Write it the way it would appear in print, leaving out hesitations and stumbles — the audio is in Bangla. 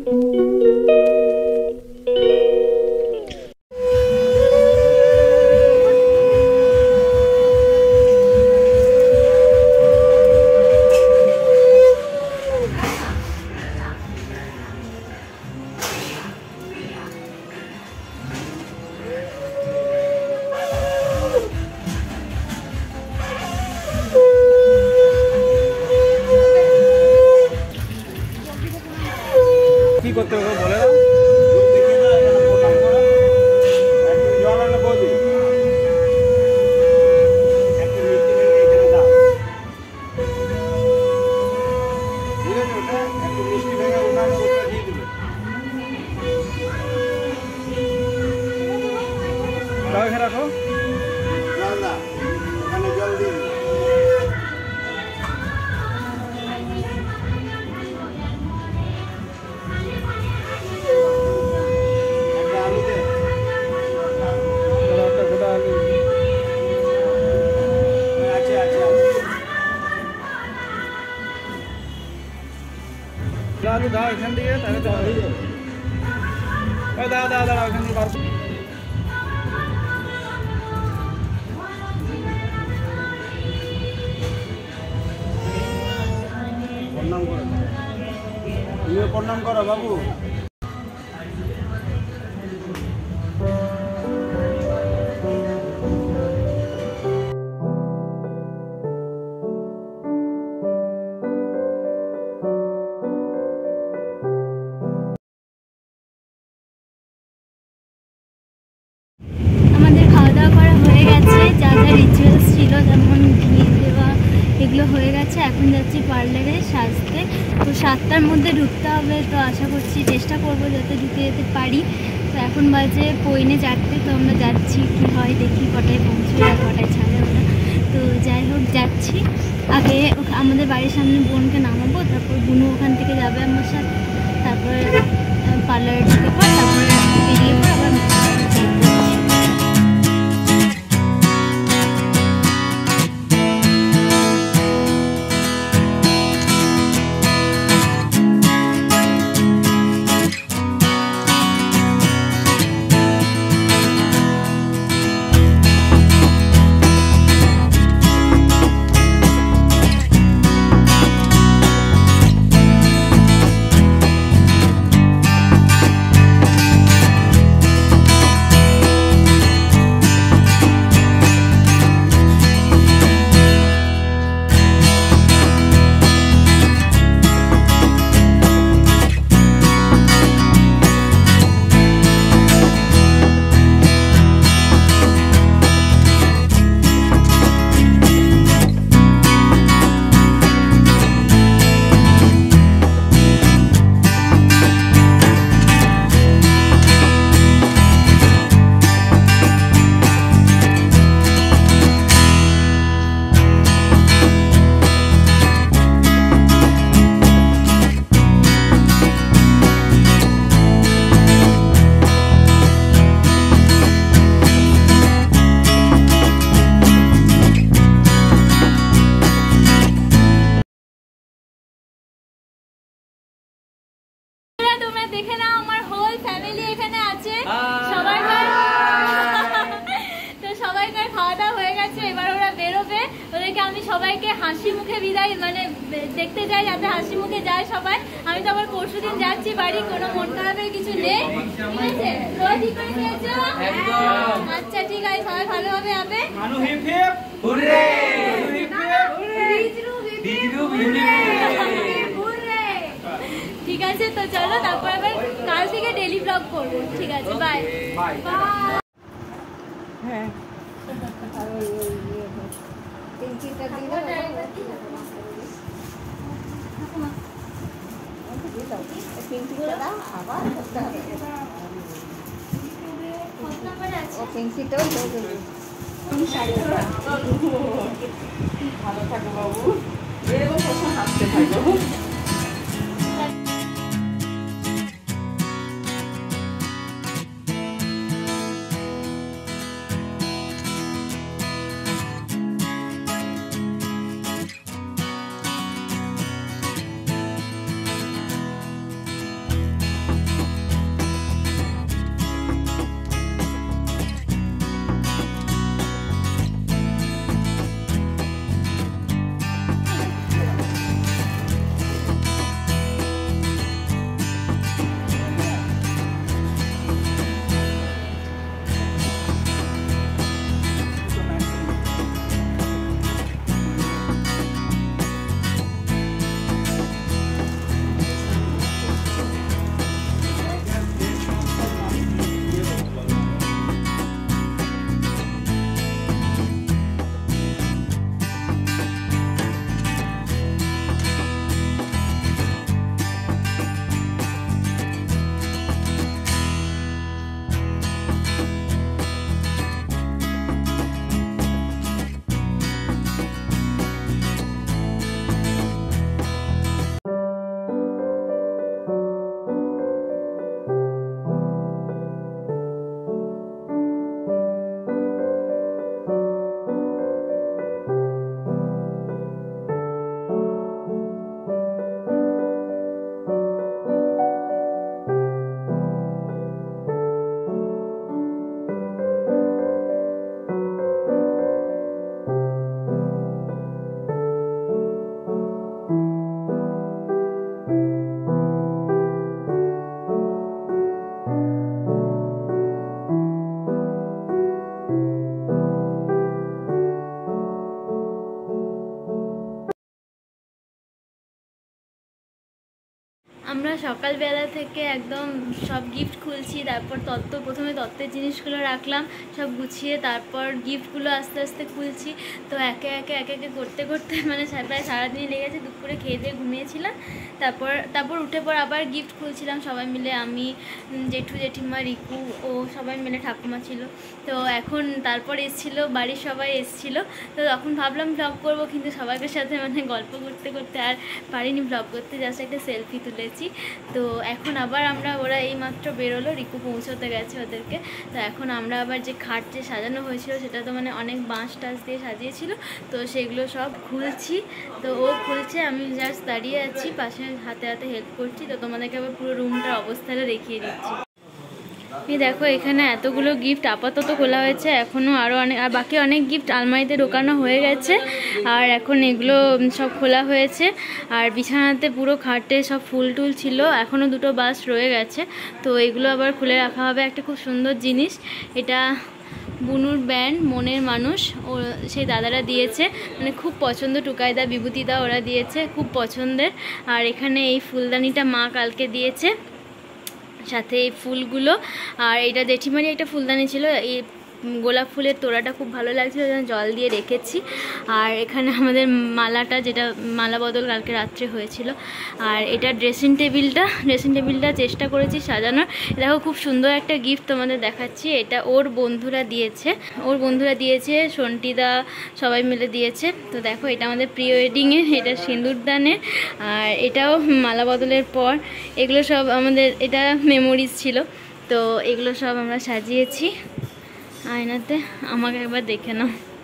করতে হবে বলে দাও। রাখো জল দিয়ে আলু দাও এখান থেকে তাহলে তো হয়ে যাবে। দাও দাও দাও এখান থেকে বার প্রণাম করো, তুমিও প্রণাম করো বাবু। হয়ে গেছে, এখন যাচ্ছি পার্লারে সাজতে। তো 7টার মধ্যে ঢুকতে হবে, তো আশা করছি চেষ্টা করব যাতে ঢুকে যেতে পারি। তো এখন বাজে পৌনে 4টে, তো আমরা যাচ্ছি, কি হয় দেখি কটায় পৌঁছবে আর কটায় ছাড়ে ওরা। তো যাই হোক যাচ্ছি, আগে আমাদের বাড়ির সামনে বোনকে নামাবো, তারপর বুনু ওখান থেকে যাবে আমার সাথে, তারপর পার্লারে ঢুকে পর তারপরে বেরিয়ে পর আবার দেখে নাও, আমার হোল ফ্যামিলি এখানে আছে। তো সবাইকার খাওয়া দাওয়া হয়ে গেছে, এবার ওরা বেরোবে। ওদেরকে আমি সবাইকে হাসি মুখে বিদায় মানে দেখতে যাই, যাতে হাসি মুখে যায় সবাই। আমি তো আবার পরশুদিন যাচ্ছি বাড়ি, কোনো মন খারাপের কিছু নেই, ঠিক আছে? তোরা ঠিক করে নিয়েছো? আচ্ছা ঠিক আছে, সবাই ভালোভাবে হবে। ঠিক আছে, তো চলো তারপর আবার কাল থেকে ডেলি ব্লগ করবো, ঠিক আছে? Bye bye. হ্যাঁ ভালো থাকো বাবু, এরকম প্রশ্ন হাসতে থাকো। সকালবেলা থেকে একদম সব গিফট খুলছি, তারপর প্রথমে তত্ত্বের জিনিসগুলো রাখলাম সব গুছিয়ে, তারপর গিফটগুলো আস্তে আস্তে খুলছি। তো একে একে করতে করতে মানে প্রায় সারাদিনই লেগেছে। দুপুরে খেয়ে দিয়ে ঘুমিয়েছিলাম, তারপর উঠে পর আবার গিফট খুলছিলাম সবাই মিলে, আমি, জেঠু, জেঠিমা, রিকু ও সবাই মিলে, ঠাকুমা ছিল। তো এখন তারপর এসেছিলো, বাড়ির সবাই এসেছিলো। তো তখন ভাবলাম ব্লগ করবো, কিন্তু সবাইকার সাথে মানে গল্প করতে করতে আর পারিনি ব্লগ করতে, জাস্ট একটা সেলফি তুলেছি। তো এখন আবার ওরা এইমাত্র বেরোলো, রিকু পৌঁছতে গেছে ওদেরকে। তো এখন আমরা আবার যে খাট যে সাজানো হয়েছিল সেটা তো মানে অনেক বাঁশ টাশ দিয়ে সাজিয়েছিল, তো সেগুলো সব খুলছি। তো ও খুলছে, আমি জাস্ট দাঁড়িয়ে আছি পাশে, হাতে হাতে হেল্প করছি। তো তোমাদেরকে আবার পুরো রুমটার অবস্থাটা দেখিয়ে দিচ্ছি। এই দেখো এখানে এতগুলো গিফট আপাতত খোলা হয়েছে, এখনও আরও বাকি অনেক গিফট আলমারিতে ঢোকানো হয়ে গেছে, আর এখন এগুলো সব খোলা হয়েছে। আর বিছানাতে পুরো খাটে সব ফুল টুল ছিল, এখনও দুটো বাস রয়ে গেছে, তো এগুলো আবার খুলে রাখা হবে। একটা খুব সুন্দর জিনিস, এটা বুনুর ব্যান্ড মনের মানুষ, ও সেই দাদারা দিয়েছে, মানে খুব পছন্দ, টুকাইদা, বিভূতিদা ওরা দিয়েছে, খুব পছন্দের। আর এখানে এই ফুলদানিটা মা কালকে দিয়েছে, সাথে এই ফুলগুলো। আর এটা জেঠিমারি একটা ফুলদানি ছিল, এই গোলাপ ফুলের তোড়াটা খুব ভালো লাগছিল, জল দিয়ে রেখেছি। আর এখানে আমাদের মালাটা, যেটা মালা বদল কালকে রাত্রে হয়েছিল। আর এটা ড্রেসিং টেবিলটা চেষ্টা করেছি সাজানোর। দেখো খুব সুন্দর একটা গিফট তোমাদের দেখাচ্ছি, এটা ওর বন্ধুরা দিয়েছে, সন্টিদা সবাই মিলে দিয়েছে। তো দেখো এটা আমাদের প্রি ওয়েডিংয়ের, এটা সিঁদুরদানের, আর এটাও মালা বদলের পর। এগুলো সব আমাদের, এটা মেমোরিজ ছিল। তো এগুলো সব আমরা সাজিয়েছি আয়নাতে, আমাকে একবার দেখে নাও।